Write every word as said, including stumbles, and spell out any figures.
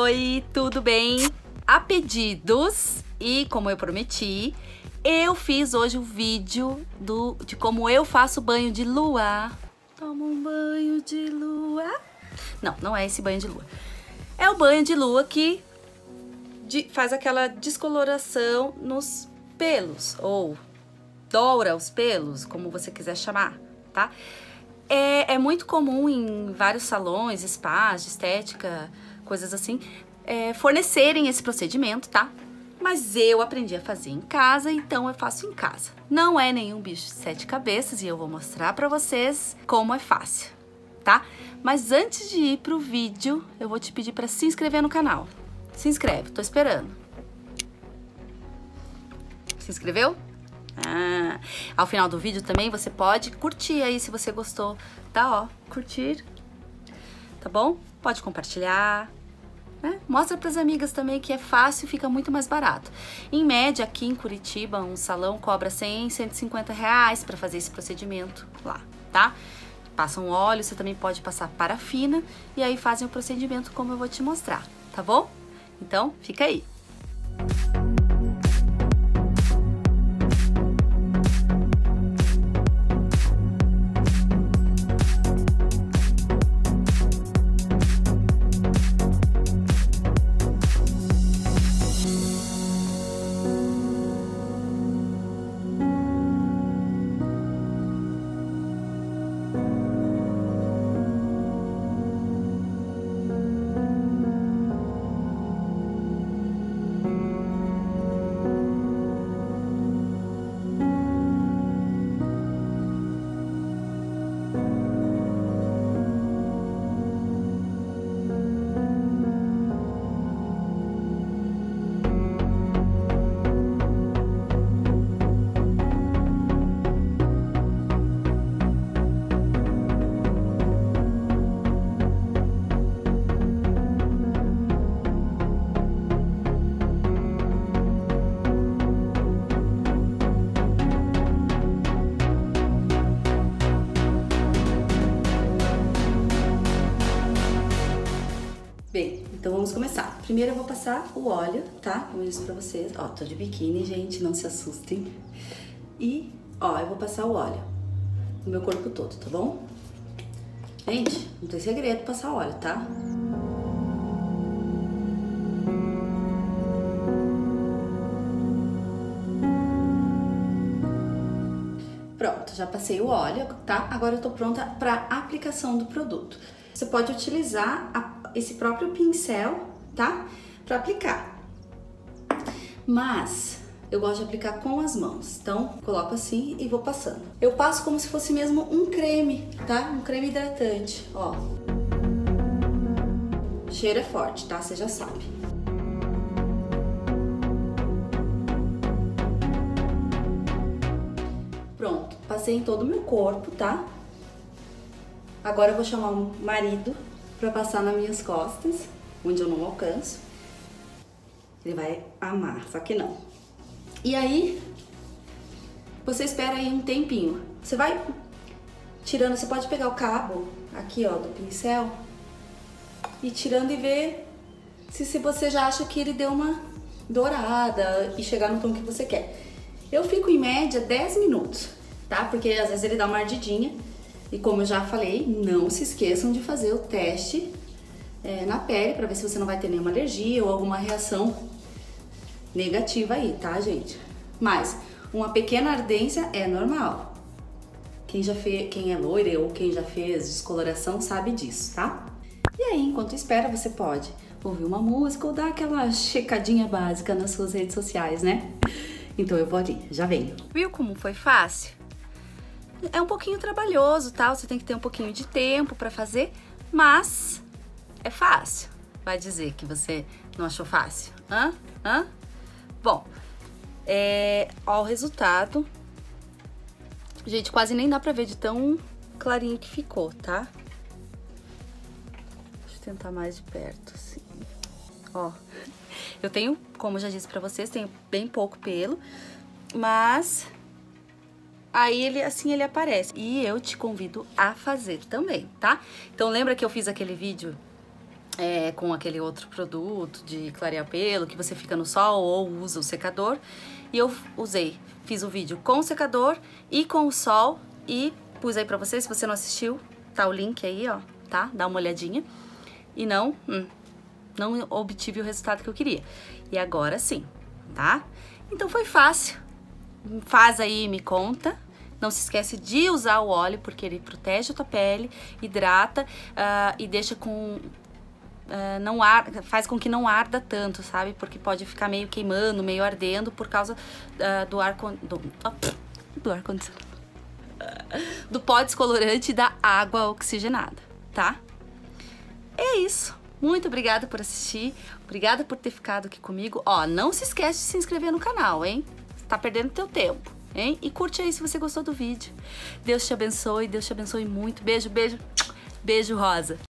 Oi, tudo bem? A pedidos e como eu prometi, eu fiz hoje o vídeo do, de como eu faço banho de lua. Toma um banho de lua. Não, não é esse banho de lua. É o banho de lua que de, faz aquela descoloração nos pelos, ou doura os pelos, como você quiser chamar, tá? É, é muito comum em vários salões, spas, de estética, coisas assim, é, fornecerem esse procedimento, tá? Mas eu aprendi a fazer em casa, então eu faço em casa. Não é nenhum bicho de sete cabeças e eu vou mostrar pra vocês como é fácil, tá? Mas antes de ir pro vídeo, eu vou te pedir pra se inscrever no canal. Se inscreve, tô esperando. Se inscreveu? Ah, ao final do vídeo também você pode curtir aí se você gostou, tá? Ó, curtir, tá bom? Pode compartilhar, né? Mostra pras amigas também que é fácil e fica muito mais barato. Em média, aqui em Curitiba, um salão cobra cem, cento e cinquenta reais pra fazer esse procedimento lá, tá? Passam óleo, você também pode passar parafina e aí fazem o procedimento como eu vou te mostrar, tá bom? Então, fica aí. Bem, então vamos começar. Primeiro eu vou passar o óleo, tá? Como eu disse pra vocês. Ó, tô de biquíni, gente, não se assustem. E, ó, eu vou passar o óleo no meu corpo todo, tá bom? Gente, não tem segredo passar óleo, tá? Pronto, já passei o óleo, tá? Agora eu tô pronta pra aplicação do produto. Você pode utilizar a esse próprio pincel, tá? Pra aplicar. Mas eu gosto de aplicar com as mãos. Então, coloco assim e vou passando. Eu passo como se fosse mesmo um creme, tá? Um creme hidratante, ó. O cheiro é forte, tá? Você já sabe. Pronto, passei em todo o meu corpo, tá? Agora eu vou chamar o marido pra passar nas minhas costas, onde eu não alcanço. Ele vai amar, só que não. E aí, você espera aí um tempinho. Você vai tirando, você pode pegar o cabo aqui, ó, do pincel e tirando e ver se, se você já acha que ele deu uma dourada e chegar no tom que você quer. Eu fico em média dez minutos, tá? Porque às vezes ele dá uma ardidinha. E como eu já falei, não se esqueçam de fazer o teste é, na pele para ver se você não vai ter nenhuma alergia ou alguma reação negativa aí, tá, gente? Mas uma pequena ardência é normal. Quem já fez, quem é loira ou quem já fez descoloração sabe disso, tá? E aí, enquanto espera, você pode ouvir uma música ou dar aquela checadinha básica nas suas redes sociais, né? Então eu vou ali, já venho. Viu como foi fácil? É um pouquinho trabalhoso, tá? Você tem que ter um pouquinho de tempo pra fazer, mas é fácil. Vai dizer que você não achou fácil? Hã? Hã? Bom, é... ó o resultado. Gente, quase nem dá pra ver de tão clarinho que ficou, tá? Deixa eu tentar mais de perto, assim. Ó, eu tenho, como eu já disse pra vocês, tenho bem pouco pelo, mas aí ele, assim, ele aparece. E eu te convido a fazer também, tá? Então lembra que eu fiz aquele vídeo é, com aquele outro produto de clarear pelo, que você fica no sol ou usa o secador. E eu usei, fiz o vídeo com o secador e com o sol e pus aí pra você. Se você não assistiu, tá o link aí, ó, tá? Dá uma olhadinha. E não, hum, não obtive o resultado que eu queria. E agora sim, tá? Então foi fácil. Faz aí e me conta. Não se esquece de usar o óleo, porque ele protege a tua pele, hidrata uh, e deixa com... Uh, não ar, faz com que não arda tanto, sabe? Porque pode ficar meio queimando, meio ardendo por causa uh, do ar... Do, oh, do ar condicionado. Do pó descolorante e da água oxigenada, tá? É isso. Muito obrigada por assistir. Obrigada por ter ficado aqui comigo. Ó, não se esquece de se inscrever no canal, hein? Você tá perdendo teu tempo, hein? E curte aí se você gostou do vídeo. Deus te abençoe, Deus te abençoe muito. Beijo, beijo. Beijo, rosa.